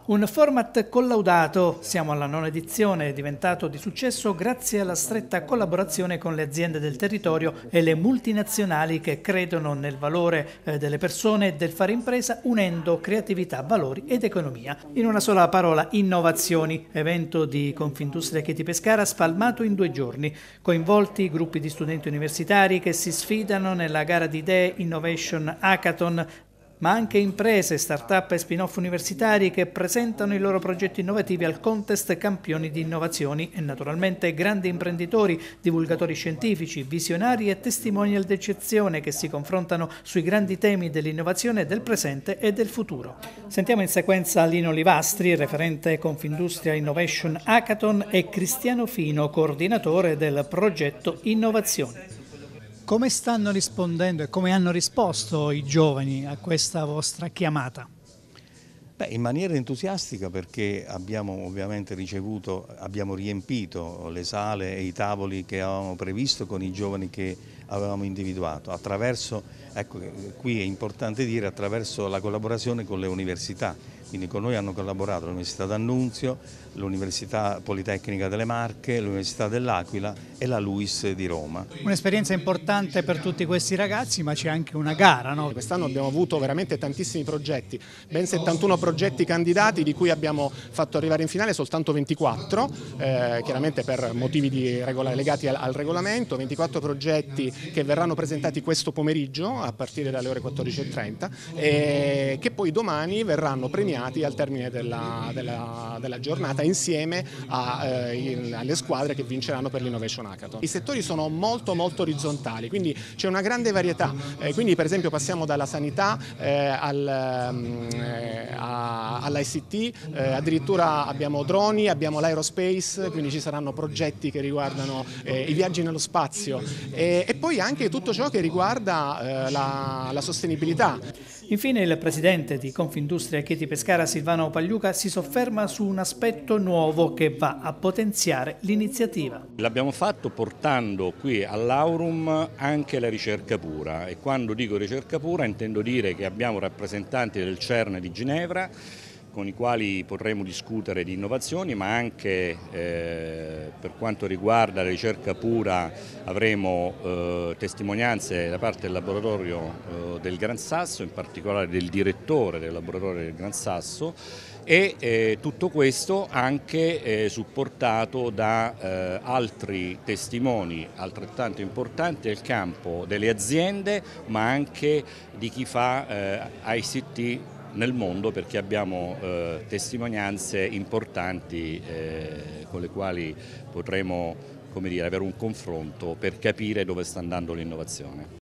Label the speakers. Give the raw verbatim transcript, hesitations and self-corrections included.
Speaker 1: Un format collaudato, siamo alla nona edizione, è diventato di successo grazie alla stretta collaborazione con le aziende del territorio e le multinazionali che credono nel valore delle persone e del fare impresa unendo creatività, valori ed economia. In una sola parola, innovazioni, evento di Confindustria Chieti Pescara spalmato in due giorni, coinvolti gruppi di studenti universitari che si sfidano nella gara di idee Innovation Hackathon, ma anche imprese, start-up e spin-off universitari che presentano i loro progetti innovativi al contest Campioni di Innovazioni e naturalmente grandi imprenditori, divulgatori scientifici, visionari e testimonial d'eccezione che si confrontano sui grandi temi dell'innovazione del presente e del futuro. Sentiamo in sequenza Lino Livastri, referente Confindustria Innovation Hackathon, e Cristiano Fino, coordinatore del progetto Innovazione. Come stanno rispondendo e come hanno risposto i giovani a questa vostra chiamata?
Speaker 2: Beh, in maniera entusiastica, perché abbiamo ovviamente ricevuto, abbiamo riempito le sale e i tavoli che avevamo previsto con i giovani che avevamo individuato, attraverso, ecco, qui è importante dire, attraverso la collaborazione con le università. Quindi con noi hanno collaborato l'Università d'Annunzio, l'Università Politecnica delle Marche, l'Università dell'Aquila e la LUISS di Roma.
Speaker 1: Un'esperienza importante per tutti questi ragazzi, ma c'è anche una gara, no?
Speaker 3: Quest'anno abbiamo avuto veramente tantissimi progetti, ben settantuno progetti candidati, di cui abbiamo fatto arrivare in finale soltanto ventiquattro, eh, chiaramente per motivi di regola, legati al, al regolamento, ventiquattro progetti che verranno presentati questo pomeriggio a partire dalle ore quattordici e trenta e che poi domani verranno premiati al termine della, della, della giornata insieme a, eh, in, alle squadre che vinceranno per l'Innovation Hackathon. I settori sono molto molto orizzontali, quindi c'è una grande varietà, eh, quindi per esempio passiamo dalla sanità eh, al, eh, all'I C T, eh, addirittura abbiamo droni, abbiamo l'aerospace, quindi ci saranno progetti che riguardano eh, i viaggi nello spazio e, e poi anche tutto ciò che riguarda eh, la, la sostenibilità.
Speaker 1: Infine il presidente di Confindustria Chieti Pescara, Silvano Pagliuca, si sofferma su un aspetto nuovo che va a potenziare l'iniziativa.
Speaker 4: L'abbiamo fatto portando qui all'Aurum anche la ricerca pura, e quando dico ricerca pura intendo dire che abbiamo rappresentanti del CERN di Ginevra con i quali potremo discutere di innovazioni, ma anche eh, per quanto riguarda la ricerca pura avremo eh, testimonianze da parte del laboratorio eh, del Gran Sasso, in particolare del direttore del laboratorio del Gran Sasso, e eh, tutto questo anche eh, supportato da eh, altri testimoni altrettanto importanti nel campo delle aziende, ma anche di chi fa eh, I C T nel mondo, perché abbiamo eh, testimonianze importanti eh, con le quali potremo, come dire, avere un confronto per capire dove sta andando l'innovazione.